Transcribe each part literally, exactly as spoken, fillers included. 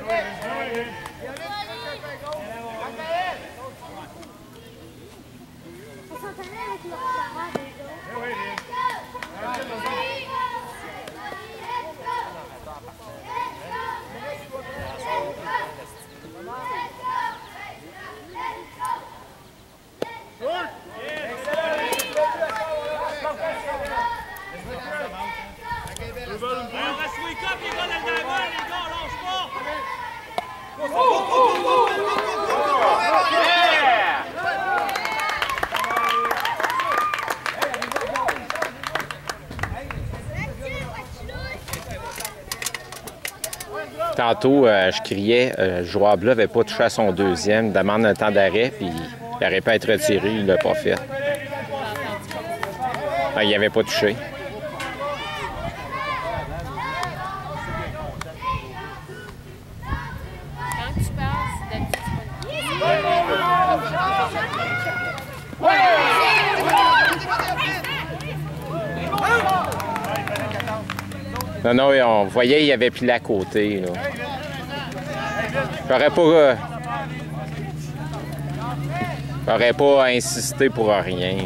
Tantôt, euh, je criais, euh, le joueur bleu n'avait pas touché à son deuxième, demande un temps d'arrêt, puis il n'aurait pas à être retiré, il ne l'a pas fait. Ah, il n'avait pas touché. Quand tu passes, Non, non, on voyait qu'il avait pilé à côté. Là. J'aurais pas, euh, j'aurais pas insisté pour rien.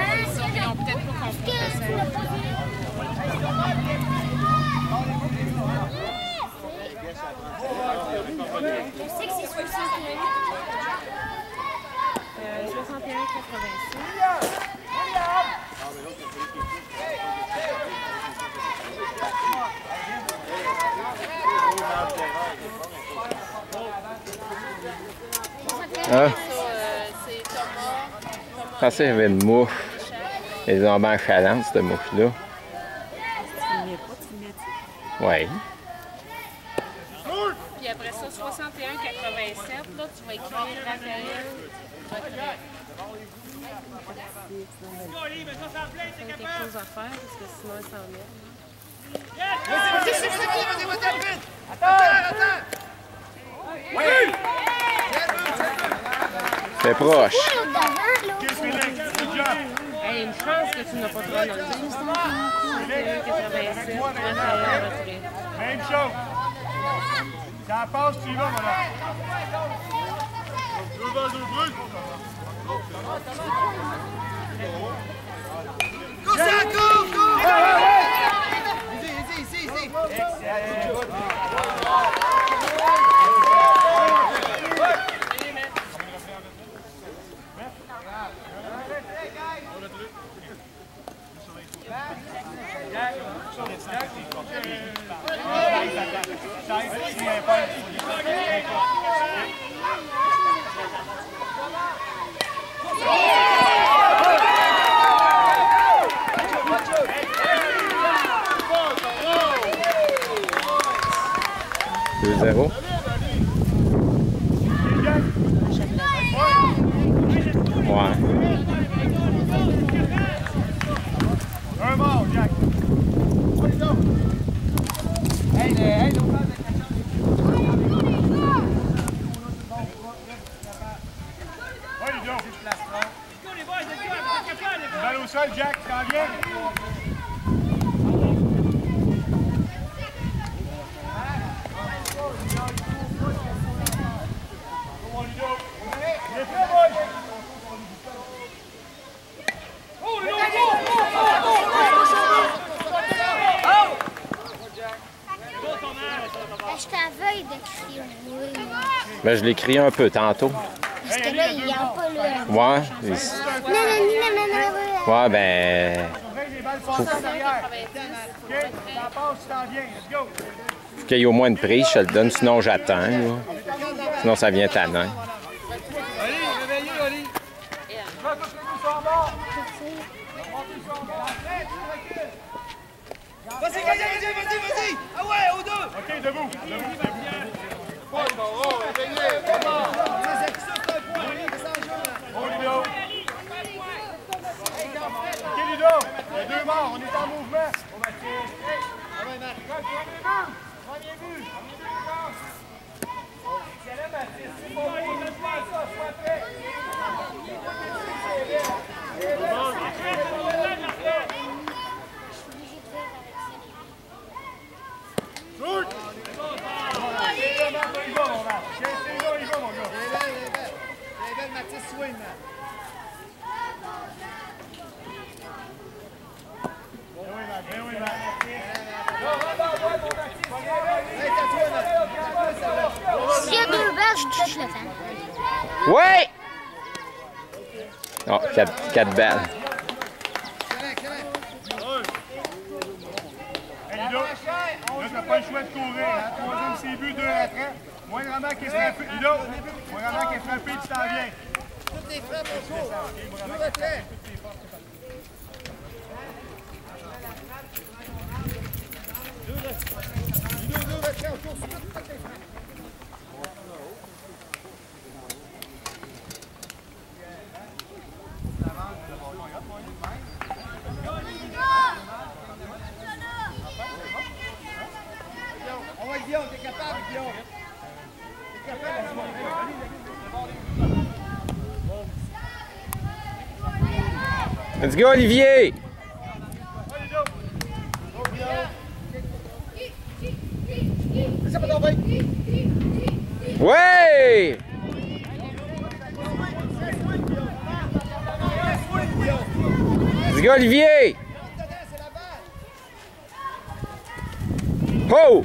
soixante et un quatre-vingt-six. Ah. C'est Thomas. Je pensais qu'il y avait une mouche. Elle est en bas chalante, cette mouche-là. Oui. Puis après ça, soixante et un quatre-vingt-sept, là, tu vas écrire Raphaël. Il y a quelque chose à faire parce que sinon, il s'en met. Vas-y, vas-y, vas-y, vas-y, vas-y, attends, attends! Oui! C'est proche. Hey, une chance que tu n'as pas trop enlevé. soixante et un quatre-vingt-sept, Raphaël retrait. Même chose. Ça passe, tu y vas, voilà. Deux balles, deux bruits. Go, ça, go, go! Ici, ici, ici, ici. deux zéro. Ouais. Un mort, Jack. Hey, hey, balle au sol, Jack, tu t'en viens? Je t'aveugle de crier oui. Ben, je l'ai crié un peu tantôt. Parce que là, il n'y a pas le... Ouais. Non, non, non, non, non. Ouais, ben... Faut qu'il y ait au moins une prise, je te le donne, sinon j'attends. Là. Sinon, ça vient tannant. Allez, réveillez, allez. Vas-y, vas-y, vas-y, vas-y, vas-y. Ah ouais, aux deux. OK, debout, debout, debout. Oh, oh, réveillez, comment? C'est ça, c'est un point. Oh, Ludo. OK, Ludo. Il y a deux morts, on est en mouvement. On va tirer. Ah ouais, Marc. Premier but. Excellent, Mathis. C'est pas vrai, il ne fait pas ça. Sois prêt. Shoot! S'il y a deux balles, je touche le temps. Ouais! Oh, quatre, quatre balles. Hey, Lido, là, t'as pas le choix de courir. Hein? Troisième C B, deux rentrants. Moindrement qui est frappé. Lido, moindrement qui est frappé, tu t'en viens. Toutes les frappes au cours. Deux retraits. Lido, deux retraits au cours. Toutes les frappes. On va être Guillaume, t'es capable, Guillaume. T'es capable, Let's go, Olivier! Ouais! Let's go, Olivier! Oh!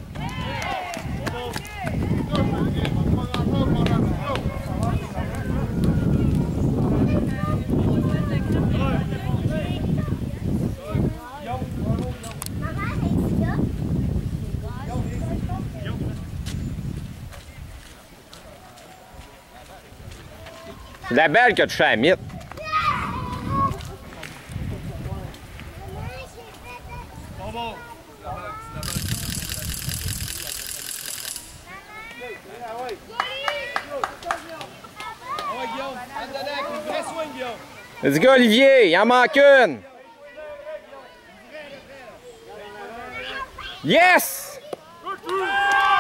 C'est la balle qui a touché à la mythe. Let's go, Olivier! Il en manque une! Yes!